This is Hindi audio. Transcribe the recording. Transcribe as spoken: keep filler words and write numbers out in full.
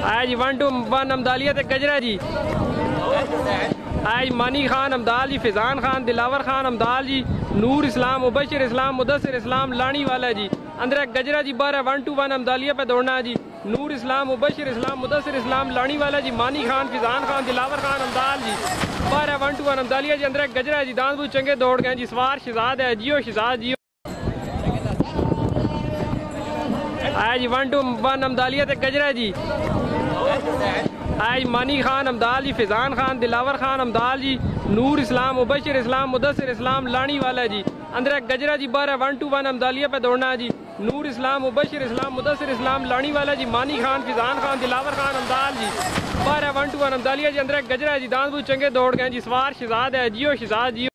आया जी वन टू वन अमदालिया ते गजरा जी। आया जी मानी खान अमदाल जी, फिजान खान, दिलावर खान अमदाल जी, नूर इस्लाम, मुबशिर इस्लाम, मुदस्सिर इस्लाम लानी वाला जी। अंदर गजरा जी बारह वन टू वन अमदालिया पे दौड़ना है जी। नूर इस्लाम, मुबशिर इस्लाम, मुदस्सिर इस्लाम लानी वाला जी, मानी खान, फिजान खान, दिलावर खान अमदाल जी, बारह वन टू वन अमदालिया जी। अंदर गजरा जी दांत बहुत चंगे दौड़ गए जी। सवार शिजाद है, जियो शिजाद जियो। आया जी वन टू वन अमदालिया ते गजरा जी। आया जी मानी खान अमदाल जी, फिजान खान, दिलावर खान अमदाल जी, नूर इस्लाम, मुबशिर इस्लाम, मुदस्सिर इस्लाम लानी वाला जी। अंदर गजरा जी बारह वन टू वन अमदालिया पे दौड़ना है जी। नूर इस्लाम, मुबशिर इस्लाम, मुदस्सिर इस्लाम लानी वाला जी, मानी खान, फिजान खान, दिलावर खान अमदाल जी, बारह वन टू वन अमदालिया जी। अंदर गजरा जी दांत बहुत चंगे दौड़ गए जी। सवार शिजाद है, जियो शिजाद जियो।